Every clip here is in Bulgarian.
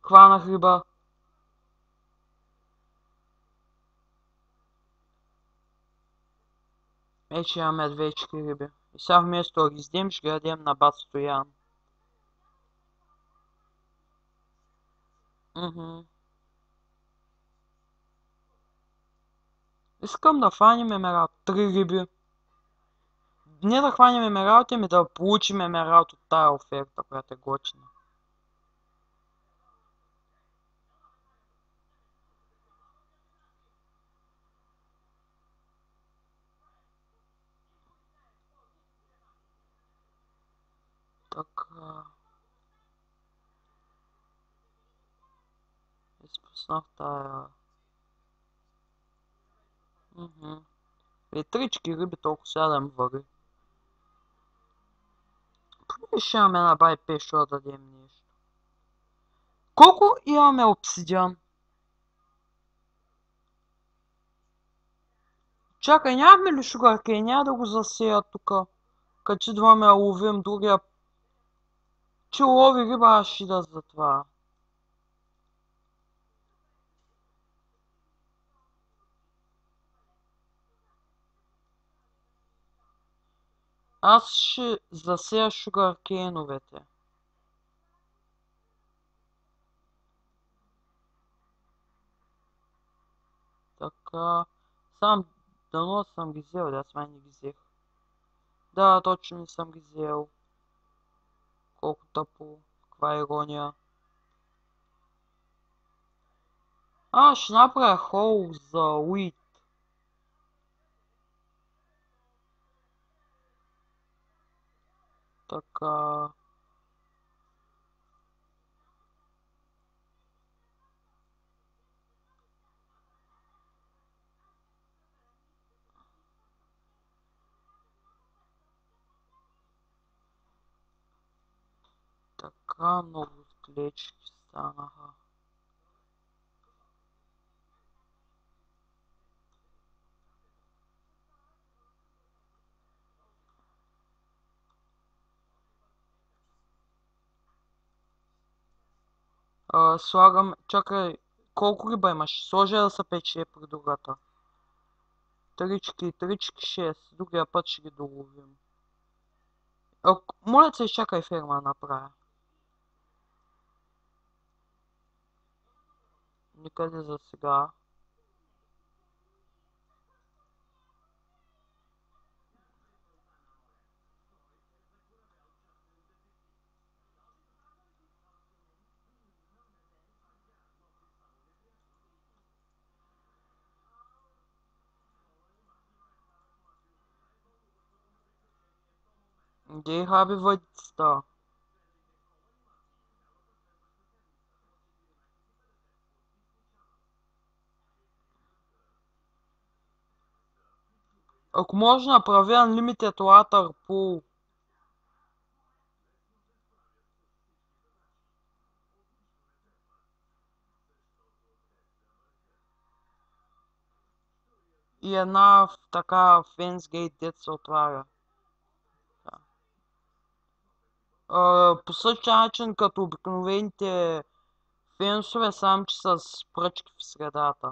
Хванах риба. Вече имаме 2 риби. И сега вместо да ги издем, ще ги ядем на бат Стоян. Искам да хванем емералд. 3 риби. Не да хванем емералд, ами да получим емералд от тая оферта, която е готина. Така. Изпуснах тая. И 3 риби толкова сега да ми вари. Ще имаме на бай пешо да дадем нещо. Колко имаме обсидиан? Чакай, нямаме ли шугаркей? Няма да го засея тука. Качи дваме ловим другия. Че лови риба, аз ще да за това. Аз ще засея шугаркейновете. Така. Сам дано съм ги взел, да аз май не ги взех. Да, точно не съм ги взел. Колко тъпо. Каква ирония. Ще направя хол за уит. Така. Така много клечки станаха. Слагам, чакай, колко риба имаш? Сложи да се пече при другата. Трички, 6. Другия път ще ги доловим. Моля се, изчакай ферма да направя. Никъде за сега. Где хаби въдицата? Ако може направя Unlimited Water Pool. И една така фенсгейт, дет се отваря. По същия начин като обикновените фенсове, само че с пръчки в средата.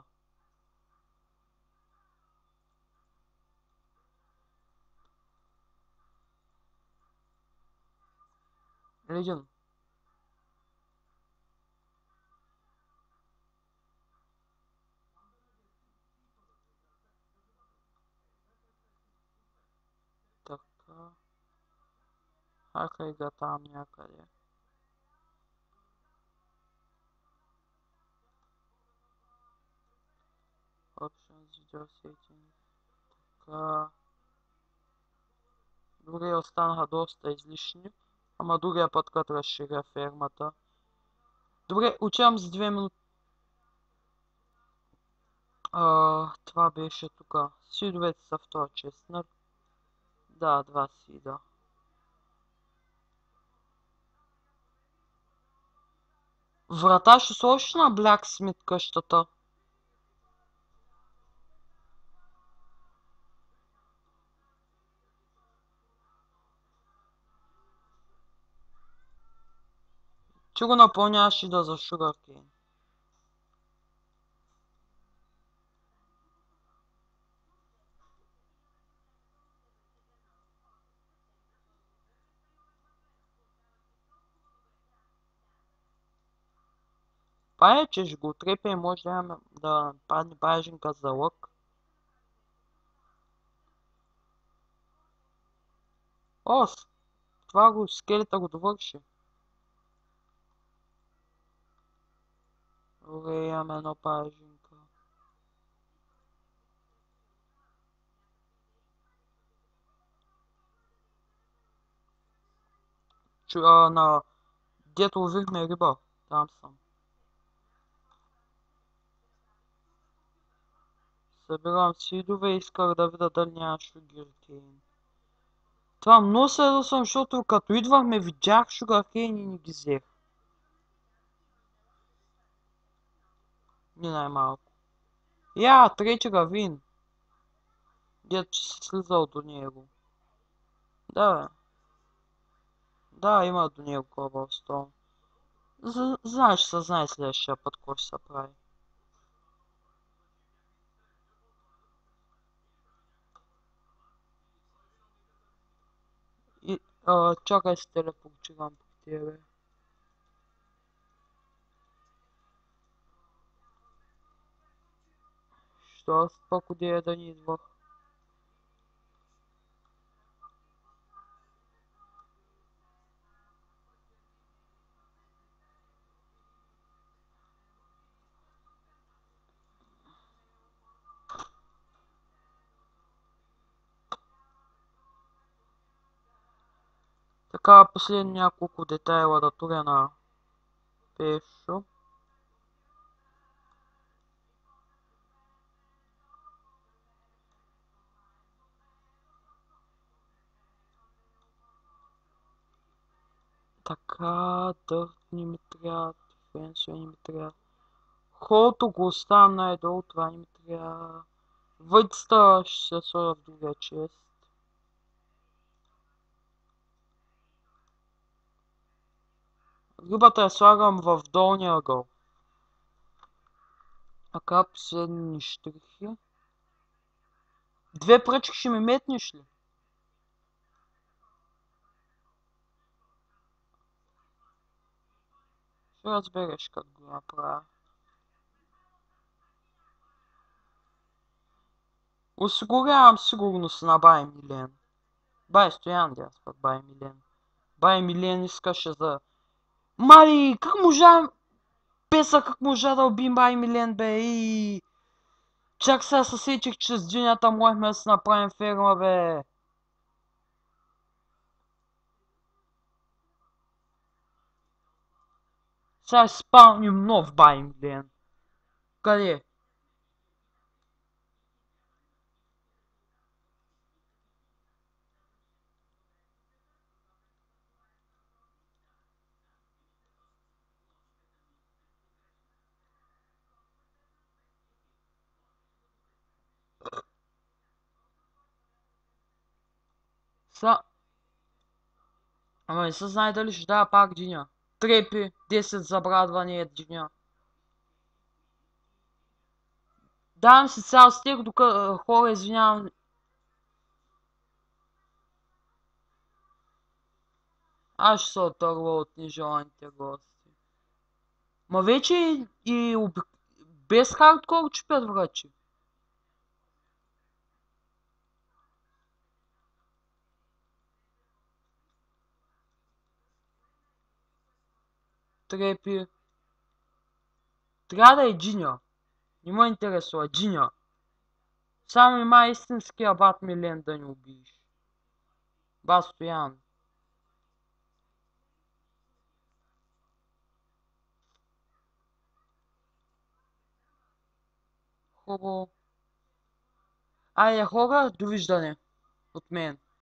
Лидин. Така. Хакай ga там някъде. Options, video settings. Така. Другия останаха доста излишни. Ама другия път, като разширя фермата. Добре, учавам за 2 минути. Това беше тука. Сидовете са в този честнат. Да, 2 сида. Врата ще сложиш на Blacksmith къщата. Че го напълняваш и да за Sugarcane. Пая, че ще го отрепя и може да падне баженка за лък. О, това го скелета го довърши. Добре, имаме едно баженка. На дето ловихме риба. Там съм. Събирам сидове и исках да видя дали няма Sugarcane. Това много се ядосвам, защото като идвахме видях Sugarcane и не ги взех. Не най-малко. Трети равин. Дето че си слизал до него. Да, бе. Да, има до него Cobblestone. Знаеш, се знае следващия път, какво ще се прави. И, чакай се телепортирам по тебе. Що аз пък одея да ни идвах? Така, последни няколко детайла да туря на Пешо. Така, дърт не ми трябва, фенсове не ми трябва. Холото го оставям най-долу, това не ми трябва. Въйцата ще се сложа в другия чест. Рибата я слагам в долния ъгъл. Така, последни штрихи. 2 пръчки ще ми метнеш ли? Ще разбереш как го направя. Осигурявам сигурност на бай Милен. Бай Стоян, аз пък бай Милен. Бай Милен искаше за... Мари, как можа... Песа, как можа да убим бай Милен, бе, и... Чак сега се сетих, че с динята можехме да си направим ферма, бе. Сега ще спалним нов бай Милен. Къде? Са... Ама не се знае дали ще дава пак диня. Трепи, 10 забрадвания диня. Давам си цял стих, докато хора, извинявам. Аз ще се отърва от нежеланите гости. Ма вече и без хардкор чупят врачи. Трепи. Трябва да е джиня. Не ме интересува. Джиня. Само има истинския бат Милен да ни убиеш. Бас Стоян. Хубаво. Айде хора, довиждане. От мен.